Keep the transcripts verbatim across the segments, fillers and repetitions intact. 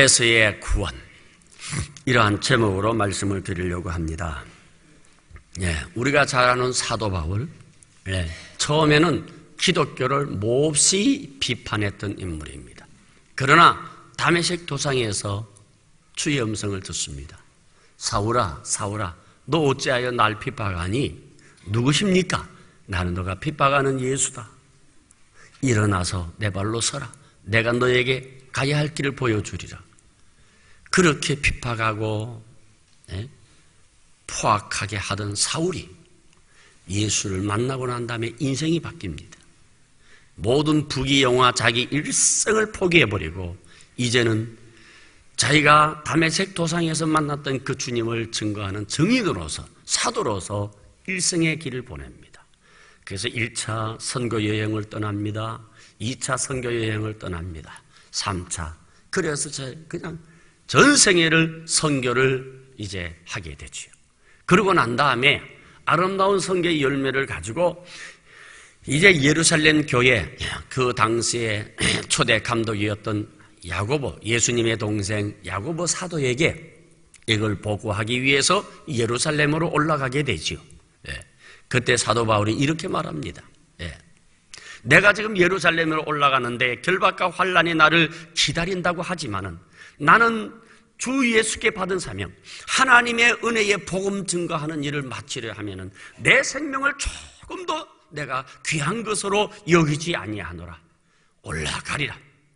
에서의 구원, 이러한 제목으로 말씀을 드리려고 합니다. 예, 우리가 잘 아는 사도 바울, 예, 처음에는 기독교를 몹시 비판했던 인물입니다. 그러나 다메섹 도상에서 주의 음성을 듣습니다. 사울아, 사울아, 너 어찌하여 날 핍박하니? 누구십니까? 나는 너가 핍박하는 예수다. 일어나서 내 발로 서라. 내가 너에게 가야 할 길을 보여주리라. 그렇게 핍박하고 예? 포악하게 하던 사울이 예수를 만나고 난 다음에 인생이 바뀝니다. 모든 부귀영화 자기 일생을 포기해버리고 이제는 자기가 다메섹 도상에서 만났던 그 주님을 증거하는 증인으로서, 사도로서 일생의 길을 보냅니다. 그래서 일 차 선교 여행을 떠납니다. 이 차 선교 여행을 떠납니다. 삼 차. 그래서 그냥 전생애를 선교를 이제 하게 되죠. 그러고 난 다음에 아름다운 선교의 열매를 가지고 이제 예루살렘 교회, 그 당시에 초대 감독이었던 야고보, 예수님의 동생 야고보 사도에게 이걸 보고하기 위해서 예루살렘으로 올라가게 되죠. 예. 그때 사도 바울이 이렇게 말합니다. 예. 내가 지금 예루살렘으로 올라가는데 결박과 환란이 나를 기다린다고 하지만은 나는 주 예수께 받은 사명, 하나님의 은혜의 복음 증거하는 일을 마치려 하면은 내 생명을 조금 더 내가 귀한 것으로 여기지 아니하노라. 올라가리라.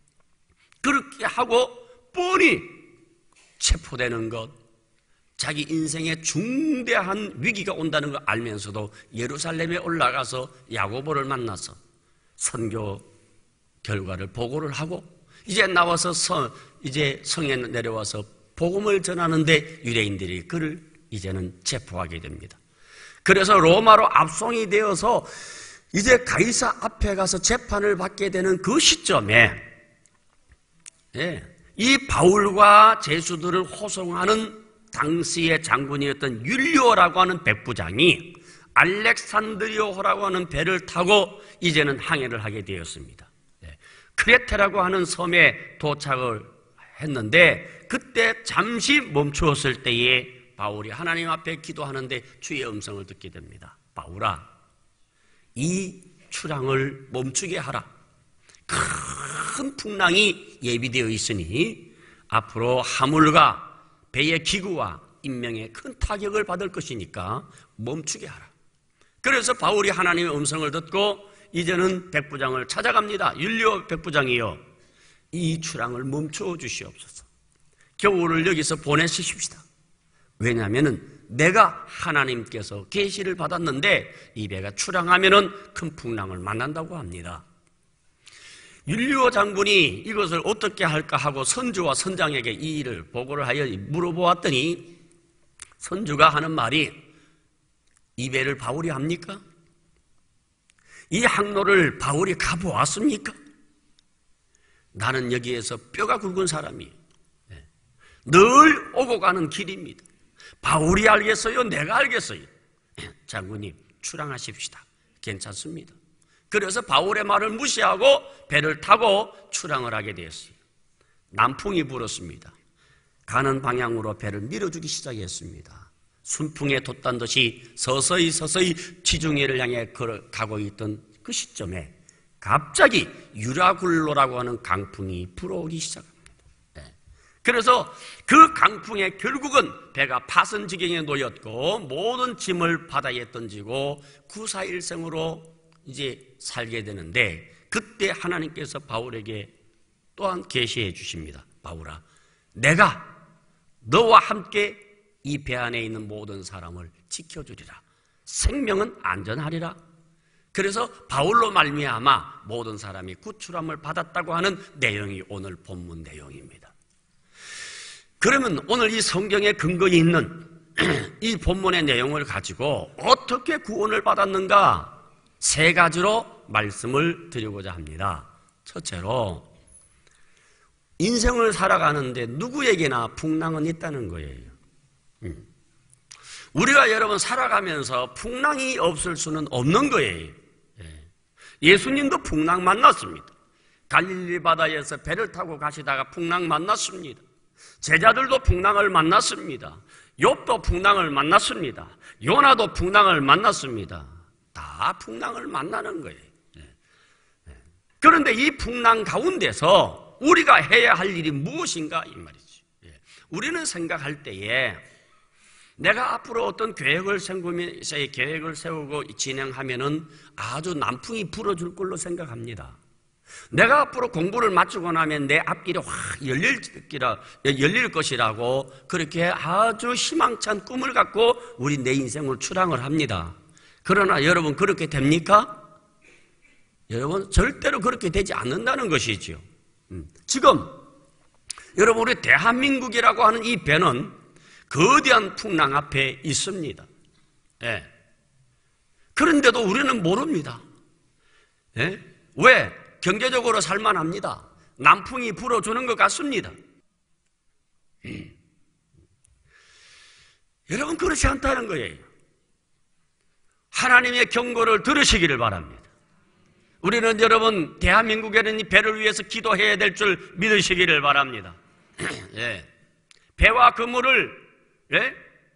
그렇게 하고 뻔히 체포되는 것, 자기 인생에 중대한 위기가 온다는 걸 알면서도 예루살렘에 올라가서 야고보를 만나서 선교 결과를 보고를 하고 이제 나와서 성, 이제 성에 내려와서 복음을 전하는데 유대인들이 그를 이제는 체포하게 됩니다. 그래서 로마로 압송이 되어서 이제 가이사 앞에 가서 재판을 받게 되는 그 시점에 예, 이 바울과 제수들을 호송하는 당시의 장군이었던 율리오라고 하는 백부장이 알렉산드리오호라고 하는 배를 타고 이제는 항해를 하게 되었습니다. 예, 크레테라고 하는 섬에 도착을 했는데 그때 잠시 멈추었을 때에 바울이 하나님 앞에 기도하는데 주의 음성을 듣게 됩니다. 바울아, 이 출항을 멈추게 하라. 큰 풍랑이 예비되어 있으니 앞으로 화물과 배의 기구와 인명에 큰 타격을 받을 것이니까 멈추게 하라. 그래서 바울이 하나님의 음성을 듣고 이제는 백부장을 찾아갑니다. 율리오 백부장이요, 이 출항을 멈춰 주시옵소서. 겨울을 여기서 보내주십시다. 왜냐하면 내가 하나님께서 계시를 받았는데 이 배가 출항하면은 큰 풍랑을 만난다고 합니다. 율리오 장군이 이것을 어떻게 할까 하고 선주와 선장에게 이 일을 보고를 하여 물어보았더니 선주가 하는 말이, 이 배를 바울이 합니까? 이 항로를 바울이 가보았습니까? 나는 여기에서 뼈가 굵은 사람이에요. 늘 오고 가는 길입니다. 바울이 알겠어요? 내가 알겠어요? 장군님, 출항하십시다. 괜찮습니다. 그래서 바울의 말을 무시하고 배를 타고 출항을 하게 되었어요. 남풍이 불었습니다. 가는 방향으로 배를 밀어주기 시작했습니다. 순풍에 돛단 듯이 서서히 서서히 지중해를 향해 가고 있던 그 시점에 갑자기 유라굴로라고 하는 강풍이 불어오기 시작합니다. 그래서 그 강풍에 결국은 배가 파선 지경에 놓였고 모든 짐을 바다에 던지고 구사일생으로 이제 살게 되는데 그때 하나님께서 바울에게 또한 계시해 주십니다. 바울아, 내가 너와 함께 이 배 안에 있는 모든 사람을 지켜주리라. 생명은 안전하리라. 그래서 바울로 말미암아 모든 사람이 구출함을 받았다고 하는 내용이 오늘 본문 내용입니다. 그러면 오늘 이 성경에 근거 있는 이 본문의 내용을 가지고 어떻게 구원을 받았는가? 세 가지로 말씀을 드리고자 합니다. 첫째로, 인생을 살아가는데 누구에게나 풍랑은 있다는 거예요. 우리가 여러분 살아가면서 풍랑이 없을 수는 없는 거예요. 예수님도 풍랑 만났습니다. 갈릴리 바다에서 배를 타고 가시다가 풍랑 만났습니다. 제자들도 풍랑을 만났습니다. 욥도 풍랑을 만났습니다. 요나도 풍랑을 만났습니다. 다 풍랑을 만나는 거예요. 그런데 이 풍랑 가운데서 우리가 해야 할 일이 무엇인가 이 말이죠. 우리는 생각할 때에 내가 앞으로 어떤 계획을 세우면서 계획을 세우고 진행하면은 아주 남풍이 불어줄 걸로 생각합니다. 내가 앞으로 공부를 마치고 나면 내 앞길이 확 열릴, 열릴 것이라고 그렇게 아주 희망찬 꿈을 갖고 우리 내 인생을 출항을 합니다. 그러나 여러분 그렇게 됩니까? 여러분 절대로 그렇게 되지 않는다는 것이죠. 지금 여러분 우리 대한민국이라고 하는 이 배는 거대한 풍랑 앞에 있습니다. 예. 그런데도 우리는 모릅니다. 예? 왜? 경제적으로 살만합니다. 남풍이 불어주는 것 같습니다. 음. 여러분 그렇지 않다는 거예요. 하나님의 경고를 들으시기를 바랍니다. 우리는 여러분 대한민국에는 이 배를 위해서 기도해야 될 줄 믿으시기를 바랍니다. 예. 배와 그물을 예?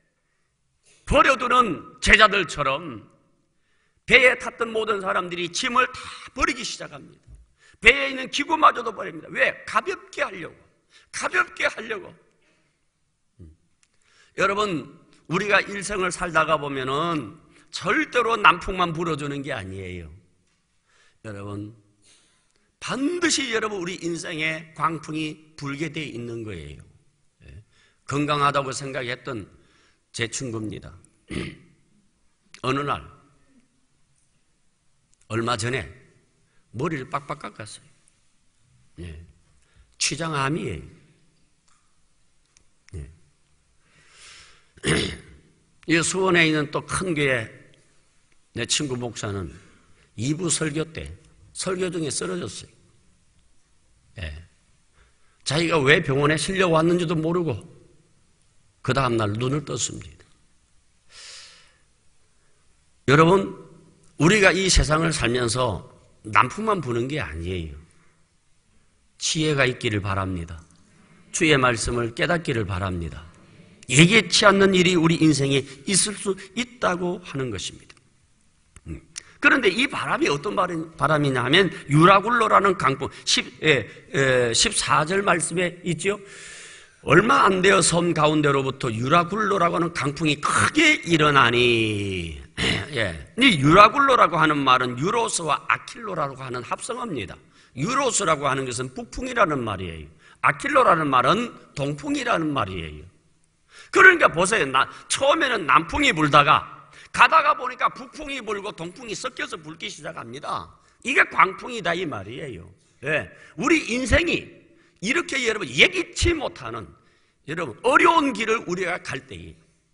버려두는 제자들처럼 배에 탔던 모든 사람들이 짐을 다 버리기 시작합니다. 배에 있는 기구마저도 버립니다. 왜? 가볍게 하려고. 가볍게 하려고. 음. 여러분 우리가 일생을 살다가 보면은 절대로 남풍만 불어주는 게 아니에요. 여러분 반드시 여러분 우리 인생에 광풍이 불게 돼 있는 거예요. 예. 건강하다고 생각했던 제 친구입니다. 어느 날 얼마 전에 머리를 빡빡 깎았어요. 예. 췌장암이에요. 예. 이 수원에 있는 또 큰 교회 내 친구 목사는 이 부 설교 때 설교 중에 쓰러졌어요. 예. 자기가 왜 병원에 실려왔는지도 모르고 그 다음날 눈을 떴습니다. 여러분 우리가 이 세상을 살면서 남풍만 부는 게 아니에요. 지혜가 있기를 바랍니다. 주의 말씀을 깨닫기를 바랍니다. 예기치 않는 일이 우리 인생에 있을 수 있다고 하는 것입니다. 그런데 이 바람이 어떤 바람이냐 하면 유라굴로라는 강풍 십사 절 말씀에 있죠. 얼마 안 되어 섬 가운데로부터 유라굴로라고 하는 강풍이 크게 일어나니 예. 이 유라굴로라고 하는 말은 유로스와 아킬로라고 하는 합성어입니다. 유로스라고 하는 것은 북풍이라는 말이에요. 아킬로라는 말은 동풍이라는 말이에요. 그러니까 보세요. 나, 처음에는 남풍이 불다가 가다가 보니까 북풍이 불고 동풍이 섞여서 불기 시작합니다. 이게 광풍이다 이 말이에요. 예. 우리 인생이 이렇게 여러분 예기치 못하는 여러분 어려운 길을 우리가 갈 때에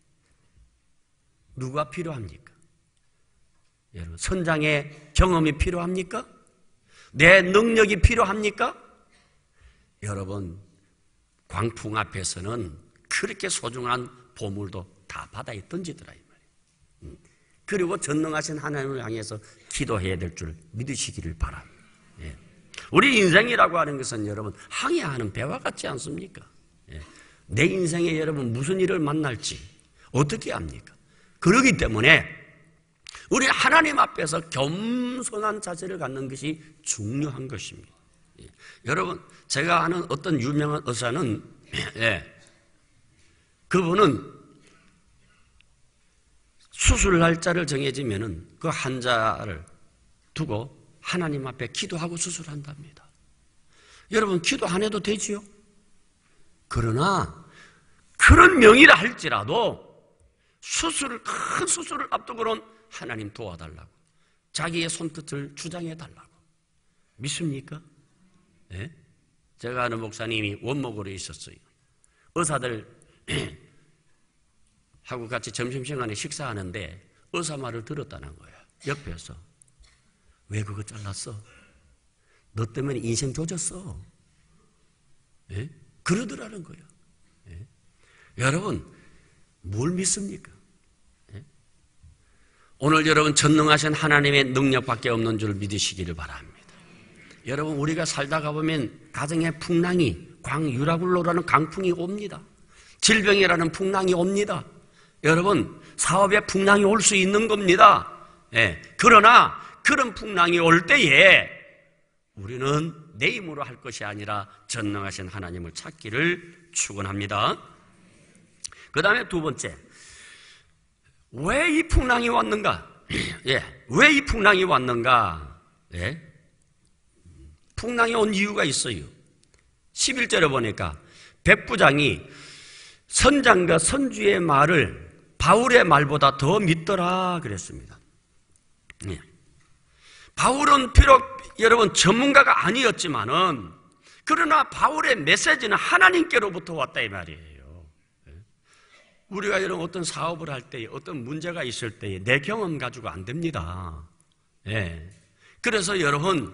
누가 필요합니까? 여러분 선장의 경험이 필요합니까? 내 능력이 필요합니까? 여러분 광풍 앞에서는 그렇게 소중한 보물도 다 바다에 던지더라 이 말이에요. 그리고 전능하신 하나님을 향해서 기도해야 될 줄 믿으시기를 바랍니다. 예. 우리 인생이라고 하는 것은 여러분 항해하는 배와 같지 않습니까? 예. 내 인생에 여러분 무슨 일을 만날지 어떻게 합니까? 그렇기 때문에 우리 하나님 앞에서 겸손한 자세를 갖는 것이 중요한 것입니다. 예. 여러분 제가 아는 어떤 유명한 의사는 예. 그분은 수술 날짜를 정해지면은 그 환자를 두고 하나님 앞에 기도하고 수술한답니다. 여러분 기도 안 해도 되지요? 그러나 그런 명의라 할지라도 수술을 큰 수술을 앞두고는 하나님 도와달라고 자기의 손끝을 주장해달라고 믿습니까? 네? 제가 아는 목사님이 원목으로 있었어요. 의사들 하고 같이 점심시간에 식사하는데 의사 말을 들었다는 거야. 옆에서. 왜 그거 잘랐어? 너 때문에 인생 조졌어. 예? 그러더라는 거예요. 예? 여러분 뭘 믿습니까? 예? 오늘 여러분 전능하신 하나님의 능력밖에 없는 줄 믿으시기를 바랍니다. 여러분 우리가 살다가 보면 가정의 풍랑이 광유라굴로라는 강풍이 옵니다. 질병이라는 풍랑이 옵니다. 여러분, 사업에 풍랑이 올 수 있는 겁니다. 예. 그러나 그런 풍랑이 올 때에 우리는 내 힘으로 할 것이 아니라 전능하신 하나님을 찾기를 축원합니다. 그 다음에 두 번째, 왜 이 풍랑이 왔는가? 예, 왜 이 풍랑이 왔는가? 예? 풍랑이 온 이유가 있어요. 십일 절에 보니까 백부장이 선장과 선주의 말을 바울의 말보다 더 믿더라 그랬습니다. 예. 바울은 비록 여러분 전문가가 아니었지만은 그러나 바울의 메시지는 하나님께로부터 왔다 이 말이에요. 예. 우리가 이런 어떤 사업을 할 때 어떤 문제가 있을 때 내 경험 가지고 안 됩니다. 예. 그래서 여러분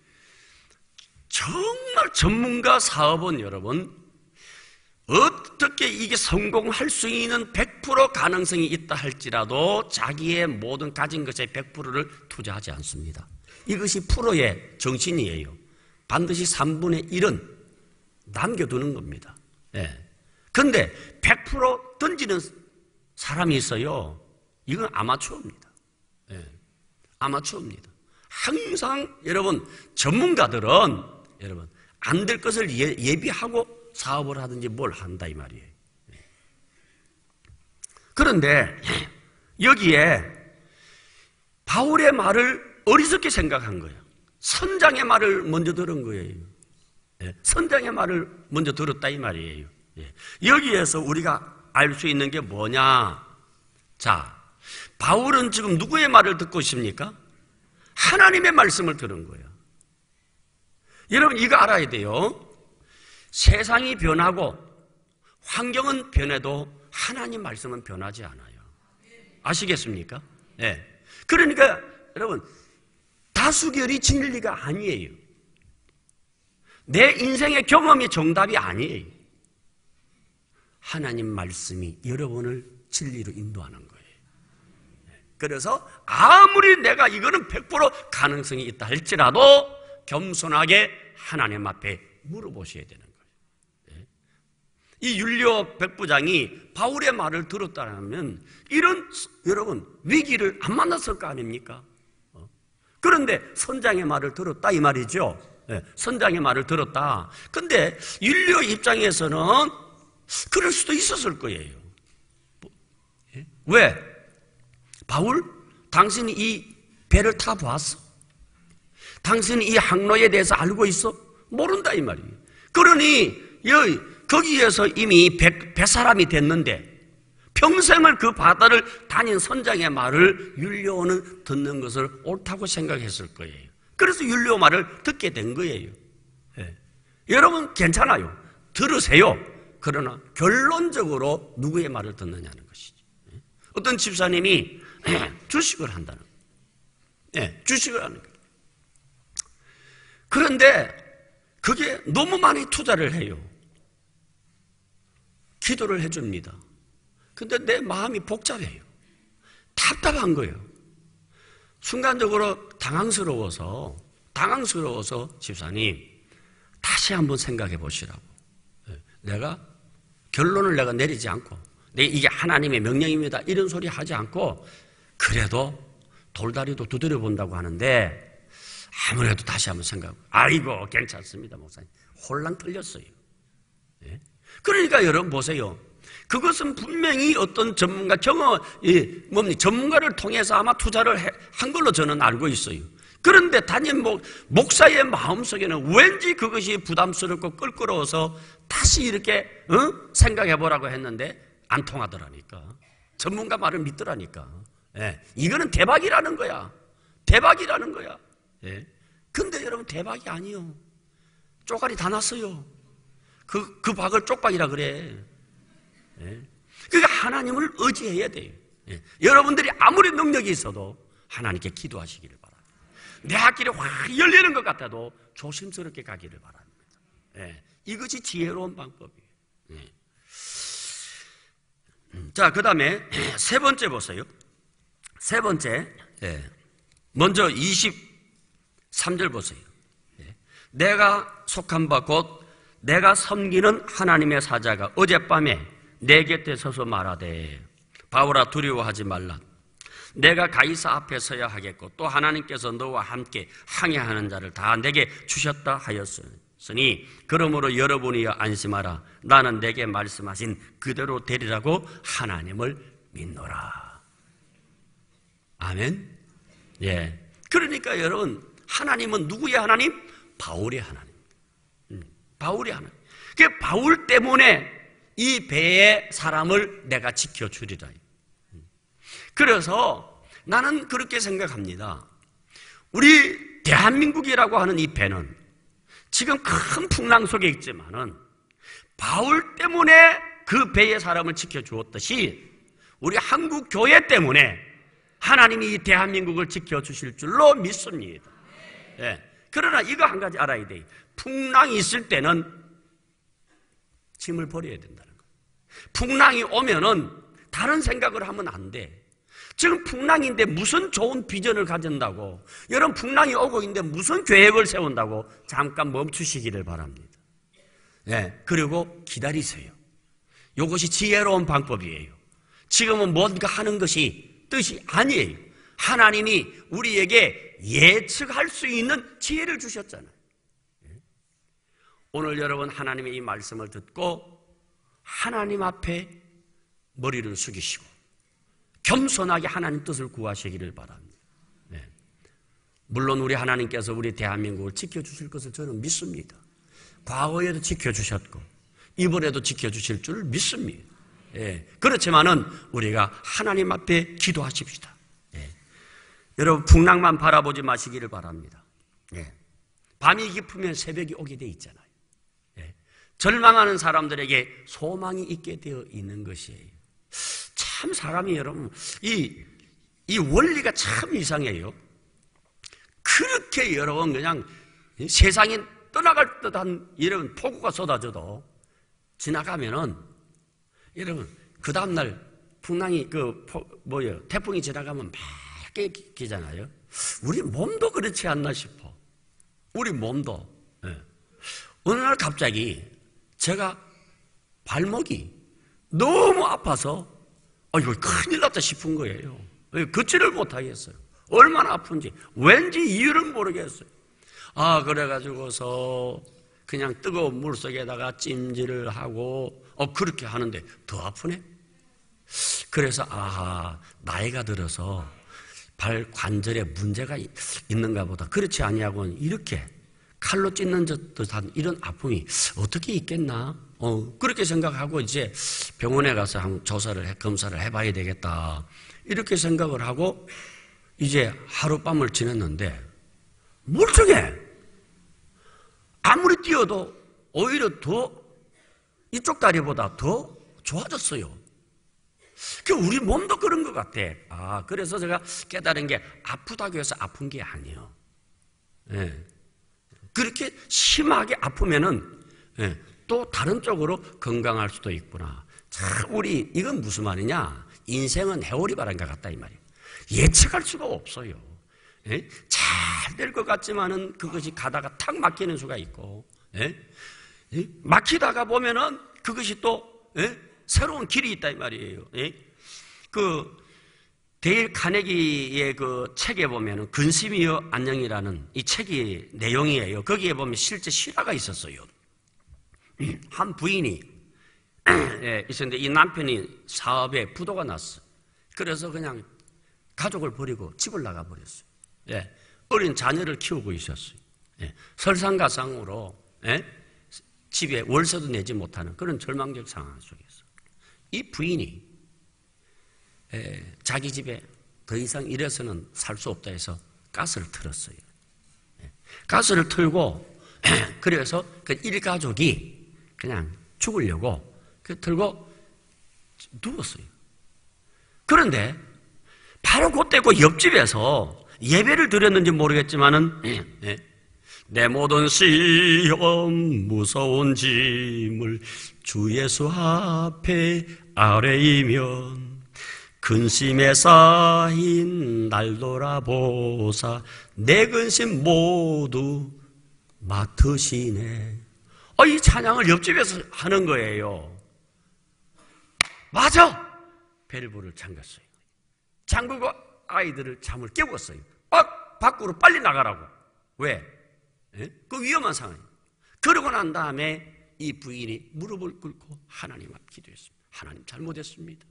정말 전문가 사업은 여러분 어떻게 이게 성공할 수 있는 백 퍼센트 가능성이 있다 할지라도 자기의 모든 가진 것의 백 퍼센트를 투자하지 않습니다. 이것이 프로의 정신이에요. 반드시 삼분의 일은 남겨두는 겁니다. 예. 그런데 백 퍼센트 던지는 사람이 있어요. 이건 아마추어입니다. 예. 아마추어입니다. 항상 여러분 전문가들은 여러분 안 될 것을 예, 예비하고 사업을 하든지 뭘 한다 이 말이에요. 그런데 여기에 바울의 말을 어리석게 생각한 거예요. 선장의 말을 먼저 들은 거예요. 선장의 말을 먼저 들었다 이 말이에요. 여기에서 우리가 알 수 있는 게 뭐냐? 자, 바울은 지금 누구의 말을 듣고 있습니까? 하나님의 말씀을 들은 거예요. 여러분 이거 알아야 돼요. 세상이 변하고 환경은 변해도 하나님 말씀은 변하지 않아요. 아시겠습니까? 네. 그러니까 여러분 다수결이 진리가 아니에요. 내 인생의 경험이 정답이 아니에요. 하나님 말씀이 여러분을 진리로 인도하는 거예요. 그래서 아무리 내가 이거는 백 퍼센트 가능성이 있다 할지라도 겸손하게 하나님 앞에 물어보셔야 되는 거예요. 이 율리오 백부장이 바울의 말을 들었다면 이런 여러분 위기를 안 만났을 거 아닙니까? 그런데 선장의 말을 들었다 이 말이죠. 선장의 말을 들었다. 근데 율리오 입장에서는 그럴 수도 있었을 거예요. 왜? 바울? 당신이 이 배를 타보았어? 당신이 이 항로에 대해서 알고 있어? 모른다 이 말이에요. 그러니 여기 거기에서 이미 배, 배사람이 됐는데 평생을 그 바다를 다닌 선장의 말을 율리오는 듣는 것을 옳다고 생각했을 거예요. 그래서 율리오 말을 듣게 된 거예요. 예. 여러분 괜찮아요. 들으세요. 그러나 결론적으로 누구의 말을 듣느냐는 것이죠. 예. 어떤 집사님이 주식을 한다는 거예요. 예, 주식을 하는 거예요. 그런데 그게 너무 많이 투자를 해요. 기도를 해줍니다. 근데 내 마음이 복잡해요. 답답한 거예요. 순간적으로 당황스러워서 당황스러워서 집사님 다시 한번 생각해 보시라고. 내가 결론을 내가 내리지 않고 이게 하나님의 명령입니다 이런 소리 하지 않고 그래도 돌다리도 두드려 본다고 하는데 아무래도 다시 한번 생각하고 아이고 괜찮습니다 목사님. 홀랑 틀렸어요. 그러니까 여러분 보세요. 그것은 분명히 어떤 전문가 경험, 뭡니까 전문가를 통해서 아마 투자를 한 걸로 저는 알고 있어요. 그런데 단임 목, 목사의 마음속에는 왠지 그것이 부담스럽고 껄끄러워서 다시 이렇게 어? 생각해 보라고 했는데 안 통하더라니까. 전문가 말을 믿더라니까. 예. 이거는 대박이라는 거야. 대박이라는 거야. 예. 근데 여러분 대박이 아니요. 쪼가리 다 났어요. 그, 그 박을 쪽박이라 그래. 예. 그러니까 하나님을 의지해야 돼요. 예. 여러분들이 아무리 능력이 있어도 하나님께 기도하시기를 바랍니다. 내 앞길이 확 열리는 것 같아도 조심스럽게 가기를 바랍니다. 예. 이것이 지혜로운 방법이에요. 예. 자, 그 다음에 세 번째 보세요. 세 번째, 예. 먼저 이십삼 절 보세요. 예. 내가 속한 바 곧 내가 섬기는 하나님의 사자가 어젯밤에 내 곁에 서서 말하되 바울아 두려워하지 말라. 내가 가이사 앞에 서야 하겠고 또 하나님께서 너와 함께 항해하는 자를 다 내게 주셨다 하였으니 그러므로 여러분이여 안심하라. 나는 내게 말씀하신 그대로 되리라고 하나님을 믿노라. 아멘. 예. 그러니까 여러분, 하나님은 누구의 하나님? 바울의 하나님. 음, 바울의 하나님. 그 바울 때문에 이 배의 사람을 내가 지켜주리라. 그래서 나는 그렇게 생각합니다. 우리 대한민국이라고 하는 이 배는 지금 큰 풍랑 속에 있지만은 바울 때문에 그 배의 사람을 지켜주었듯이 우리 한국 교회 때문에 하나님이 이 대한민국을 지켜주실 줄로 믿습니다. 예. 그러나 이거 한 가지 알아야 돼요. 풍랑이 있을 때는 짐을 버려야 된다는 거예요. 풍랑이 오면은 다른 생각을 하면 안 돼. 지금 풍랑인데 무슨 좋은 비전을 가진다고, 여러분 풍랑이 오고 있는데 무슨 계획을 세운다고 잠깐 멈추시기를 바랍니다. 예, 그리고 기다리세요. 이것이 지혜로운 방법이에요. 지금은 뭔가 하는 것이 뜻이 아니에요. 하나님이 우리에게 예측할 수 있는 지혜를 주셨잖아요. 오늘 여러분 하나님의 이 말씀을 듣고 하나님 앞에 머리를 숙이시고 겸손하게 하나님 뜻을 구하시기를 바랍니다. 네. 물론 우리 하나님께서 우리 대한민국을 지켜주실 것을 저는 믿습니다. 과거에도 지켜주셨고 이번에도 지켜주실 줄 믿습니다. 예. 그렇지만은 우리가 하나님 앞에 기도하십시다. 예. 여러분 풍랑만 바라보지 마시기를 바랍니다. 예. 밤이 깊으면 새벽이 오게 돼 있잖아요. 예. 절망하는 사람들에게 소망이 있게 되어 있는 것이에요. 참 사람이 여러분 이, 이 원리가 참 이상해요. 그렇게 여러분 그냥 세상이 떠나갈 듯한 이런 폭우가 쏟아져도 지나가면은 여러분 그 다음날 풍랑이 그 포, 뭐예요 태풍이 지나가면 맑게 기잖아요. 우리 몸도 그렇지 않나 싶어. 우리 몸도 예. 어느 날 갑자기 제가 발목이 너무 아파서 아, 이거 큰일 났다 싶은 거예요. 걷지를 못하겠어요. 얼마나 아픈지 왠지 이유를 모르겠어요. 아 그래가지고서 그냥 뜨거운 물 속에다가 찜질을 하고 어 그렇게 하는데 더 아프네. 그래서 아 나이가 들어서 발 관절에 문제가 있는가 보다. 그렇지 아니하고는 이렇게 칼로 찢는 듯한 이런 아픔이 어떻게 있겠나. 어, 그렇게 생각하고 이제 병원에 가서 한번 조사를 해, 검사를 해봐야 되겠다. 이렇게 생각을 하고 이제 하룻밤을 지냈는데 멀쩡해. 아무리 뛰어도 오히려 더 이쪽 다리보다 더 좋아졌어요. 그 우리 몸도 그런 것 같아. 아, 그래서 제가 깨달은 게 아프다고 해서 아픈 게 아니에요. 예. 그렇게 심하게 아프면은 예. 또 다른 쪽으로 건강할 수도 있구나. 참 우리 이건 무슨 말이냐? 인생은 해오리 바람과 같다 이 말이에요. 예측할 수가 없어요. 예? 잘 될 것 같지만은 그것이 가다가 탁 막히는 수가 있고, 예? 예? 막히다가 보면은 그것이 또 예? 새로운 길이 있다 이 말이에요. 예? 그 데일 카네기의 그 책에 보면은 근심이여 안녕이라는 이 책이 내용이에요. 거기에 보면 실제 실화가 있었어요. 한 부인이 예, 있었는데 이 남편이 사업에 부도가 났어. 그래서 그냥 가족을 버리고 집을 나가버렸어요. 예, 어린 자녀를 키우고 있었어요. 예, 설상가상으로 예, 집에 월세도 내지 못하는 그런 절망적 상황 속에서 이 부인이 예, 자기 집에 더 이상 이래서는 살 수 없다 해서 가스를 틀었어요. 예, 가스를 틀고 그래서 그 일가족이 그냥 죽으려고 그 들고 누웠어요. 그런데 바로 그때 그 옆집에서 예배를 드렸는지 모르겠지만은 예, 예. 내 모든 시험 무서운 짐을 주 예수 앞에 아뢰이면 근심에 쌓인 날 돌아보사 내 근심 모두 맡으시네. 어, 이 찬양을 옆집에서 하는 거예요. 맞아! 밸브를 잠갔어요. 잠그고 아이들을 잠을 깨웠어요. 빡! 밖으로 빨리 나가라고. 왜? 예? 그 위험한 상황이에요. 그러고 난 다음에 이 부인이 무릎을 꿇고 하나님 앞 기도했습니다. 하나님 잘못했습니다.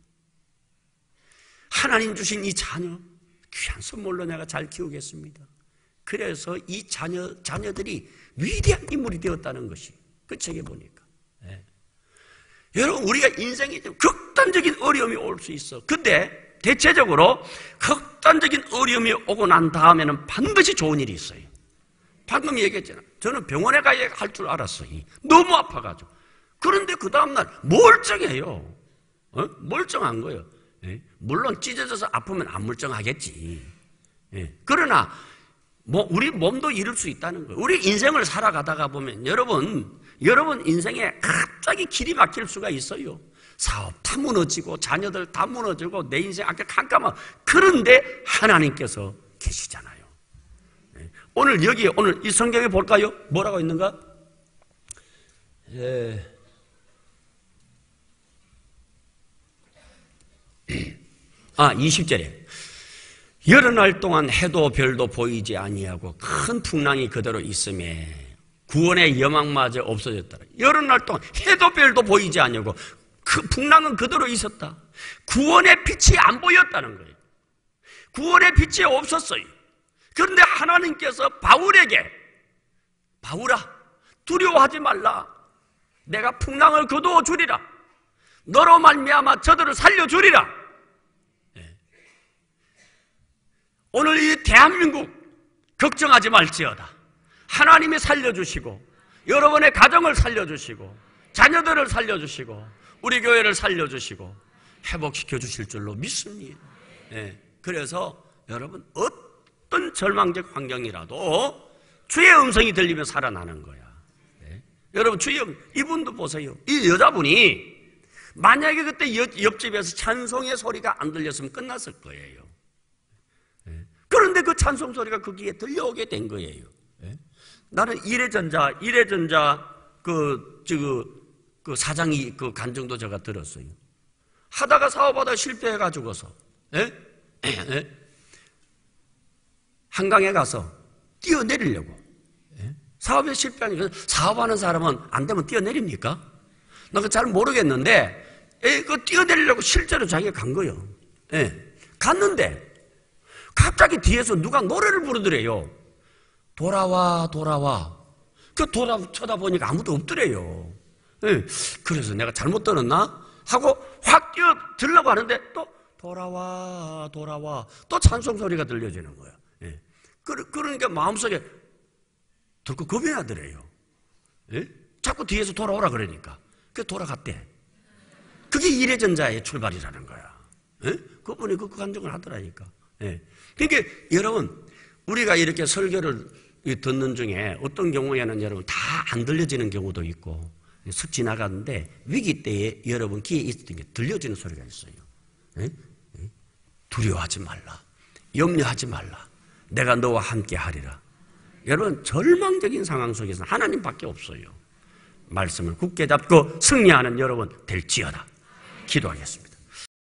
하나님 주신 이 자녀 귀한 선물로 내가 잘 키우겠습니다. 그래서 이 자녀, 자녀들이 위대한 인물이 되었다는 것이 그 책에 보니까. 예. 여러분, 우리가 인생에 극단적인 어려움이 올 수 있어. 근데 대체적으로 극단적인 어려움이 오고 난 다음에는 반드시 좋은 일이 있어요. 방금 얘기했잖아요. 저는 병원에 가야 할 줄 알았어요. 너무 아파가지고. 그런데 그 다음날 멀쩡해요. 어? 멀쩡한 거예요. 예? 물론 찢어져서 아프면 안 멀쩡하겠지. 예. 그러나 뭐 우리 몸도 잃을 수 있다는 거예요. 우리 인생을 살아가다가 보면 여러분, 여러분 인생에 갑자기 길이 막힐 수가 있어요. 사업 다 무너지고 자녀들 다 무너지고 내 인생 아까 깜깜하고. 그런데 하나님께서 계시잖아요. 예. 오늘 여기 오늘 이 성경에 볼까요? 뭐라고 있는가? 예. 아, 이십 절에 여러 날 동안 해도 별도 보이지 아니하고 큰 풍랑이 그대로 있음에 구원의 여망마저 없어졌더라. 여러 날 동안 해도 별도 보이지 아니하고 그 풍랑은 그대로 있었다. 구원의 빛이 안 보였다는 거예요. 구원의 빛이 없었어요. 그런데 하나님께서 바울에게 바울아 두려워하지 말라. 내가 풍랑을 거두어 주리라. 너로 말미암아 저들을 살려주리라. 오늘 이 대한민국 걱정하지 말지어다. 하나님이 살려주시고 여러분의 가정을 살려주시고 자녀들을 살려주시고 우리 교회를 살려주시고 회복시켜 주실 줄로 믿습니다. 예, 그래서 여러분 어떤 절망적 환경이라도 주의 음성이 들리면 살아나는 거야. 예. 여러분 주의 음, 이분도 보세요. 이 여자분이 만약에 그때 옆, 옆집에서 찬송의 소리가 안 들렸으면 끝났을 거예요. 그런데 그 찬송 소리가 그 귀에 들려오게 된 거예요. 예? 나는 이래전자, 이래전자 그, 저, 그 사장이 그 간증도 제가 들었어요. 하다가 사업하다 실패해가지고서, 예? 예? 한강에 가서 뛰어내리려고. 예? 사업에 실패하니까 사업하는 사람은 안 되면 뛰어내립니까? 나 그거 잘 모르겠는데, 예, 그 뛰어내리려고 실제로 자기가 간 거예요. 예? 갔는데, 갑자기 뒤에서 누가 노래를 부르더래요. 돌아와 돌아와. 그 돌아 쳐다보니까 아무도 없더래요. 네. 그래서 내가 잘못 들었나 하고 확 뛰어 들려고 하는데 또 돌아와 돌아와 또 찬송 소리가 들려지는 거야. 네. 그러니까 마음속에 들고 겁이 나더래요. 네? 자꾸 뒤에서 돌아오라 그러니까. 그래서 돌아갔대. 그게 이래전자의 출발이라는 거야. 네? 그분이 그 간증을 하더라니까. 네. 그러니까 여러분 우리가 이렇게 설교를 듣는 중에 어떤 경우에는 여러분 다 안 들려지는 경우도 있고 슥 지나가는데 위기 때에 여러분 귀에 있었던 게 들려지는 소리가 있어요. 네? 네? 두려워하지 말라. 염려하지 말라. 내가 너와 함께 하리라. 여러분 절망적인 상황 속에서 하나님밖에 없어요. 말씀을 굳게 잡고 승리하는 여러분 될지어다. 기도하겠습니다.